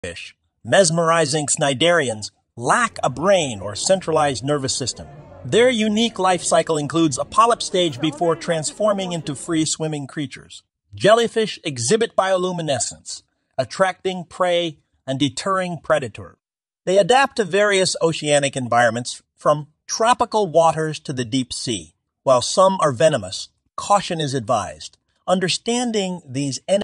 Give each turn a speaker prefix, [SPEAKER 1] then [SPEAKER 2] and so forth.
[SPEAKER 1] Jellyfish, mesmerizing cnidarians, lack a brain or centralized nervous system. Their unique life cycle includes a polyp stage before transforming into free-swimming creatures. Jellyfish exhibit bioluminescence, attracting prey and deterring predators. They adapt to various oceanic environments, from tropical waters to the deep sea. While some are venomous, caution is advised. Understanding these